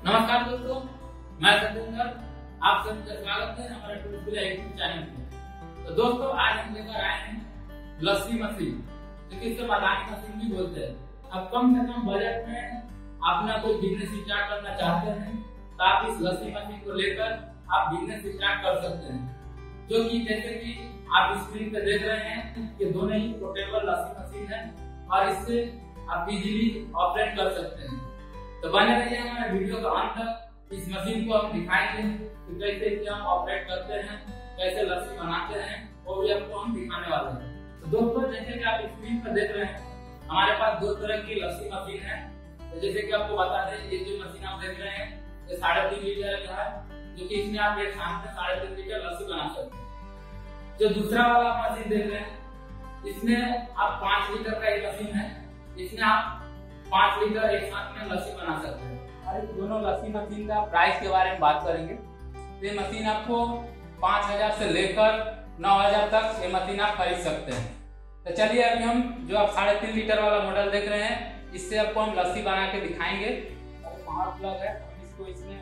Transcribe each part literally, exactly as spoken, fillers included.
नमस्कार दोस्तों, मैं सत्येंद्र, आप सबका स्वागत है हमारे यूट्यूब चैनल में। तो दोस्तों, आज हम लेकर आए हैं लस्सी मशीन, जिसे इसे मदानी मशीन भी बोलते हैं। अब कम से कम बजट में अपना कोई बिजनेस स्टार्ट करना चाहते हैं तो आप इस लस्सी मशीन को लेकर आप बिजनेस स्टार्ट कर सकते हैं। जो कि जैसे कि आप स्क्रीन पे देख रहे हैं कि दोनों ही पोर्टेबल लस्सी मशीन है और इससे आप इजीली ऑपरेट कर सकते हैं। तो बने रहिए हमारे वीडियो का अंत तक। इस मशीन को हम दिखाएंगे कि कैसे कि हम ऑपरेट करते हैं, कैसे लस्सी बनाते हैं, वो भी आपको हम दिखाने वाले हैं। तो दोस्तों, जैसे कि आप स्क्रीन पर देख रहे हैं, हमारे पास दो तरह की लस्सी मशीन है। तो जैसे कि आपको बता दें, ये जो मशीन आप देख रहे हैं ये साढ़े तीन लीटर का है, जो कि इसमें आप एक साथ में साढ़े तीन लीटर लस्सी बना सकते हैं। जो दूसरा वाला मशीन देख रहे हैं, इसमें आप पांच लीटर का एक मशीन है, इसमें आप पांच लीटर एक साथ में लस्सी बना सकते हैं। और दोनों लस्सी मशीन का प्राइस के बारे में बात करेंगे। ये मशीन आपको पांच हजार से लेकर नौ हजार तक ये मशीन आप खरीद सकते हैं। तो चलिए अभी हम जो आप साढ़े तीन लीटर वाला मॉडल देख रहे हैं, इससे आपको हम लस्सी बना के दिखाएंगे। पावर प्लग है, हम इसको इसमें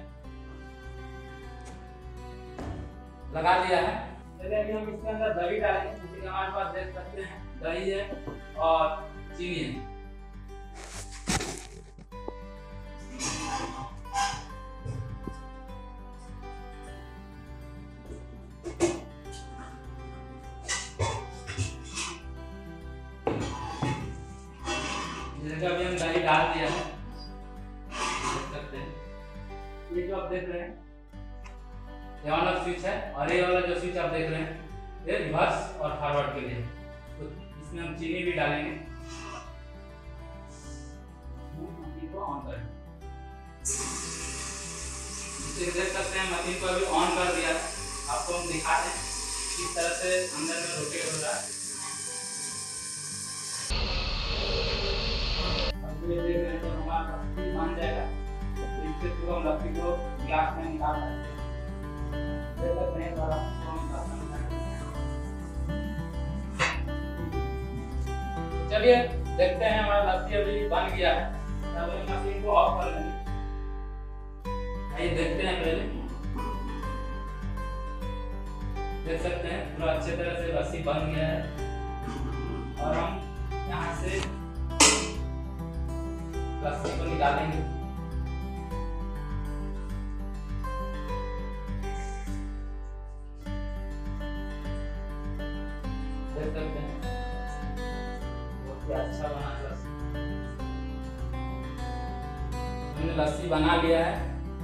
लगा दिया है। चलिए अभी हम इसके अंदर दही डालेंगे। जैसे कि हमारे पास देख सकते हैं दही है और चीनी है। अभी हम दही डाल दिया है, देख सकते हैं। ये जो आप देख रहे हैं ये वाला स्विच है, और ये वाला जो स्विच आप देख रहे हैं ये रिवर्स और फॉरवर्ड के लिए। तो इसमें हम चीनी भी डालेंगे। मशीन को ऑन करें, देख सकते हैं मशीन को अभी ऑन कर दिया। आपको हम दिखाते हैं किस तरह से अंदर में रोटेट हो रहा है। देख रहे हैं तो हमारा लस्सी बन जाएगा। तो इससे पूरा लस्सी को ग्लास में निकाल सकते हैं। देख सकते हैं बड़ा चलिए देखते हैं हमारा लस्सी अभी बन गया है। अब हम मशीन को ऑफ कर लेंगे। आइए देखते हैं पहले। देख सकते हैं पूरा अच्छे तरह से लस्सी बन गया है। और हम यहाँ से लस्सी को निकालेंगे। देख सकते हैं बहुत ही अच्छा बना लस्सी। हमने लस्सी बना लिया है।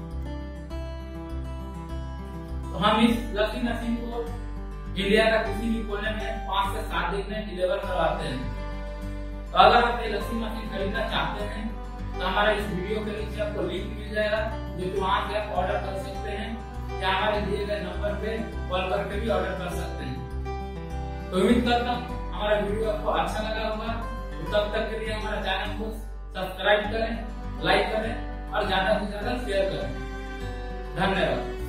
तो हम इस लस्सी मशीन को इंडिया का किसी भी कोने में पाँच से सात दिन में डिलीवर करवाते हैं। तो अगर आप ये लस्सी मशीन खरीदना चाहते हैं तो हमारे इस वीडियो के नीचे आपको लिंक मिल जाएगा, जो कि वहां से आप ऑर्डर कर सकते हैं या हमारे दिए गए नंबर पे कॉल करके भी ऑर्डर कर सकते हैं। तो उम्मीद करता हूँ हमारा वीडियो आपको अच्छा लगा होगा। तो तब तक के लिए हमारे चैनल को सब्सक्राइब करें, लाइक करें और ज्यादा से ज्यादा शेयर करें। धन्यवाद।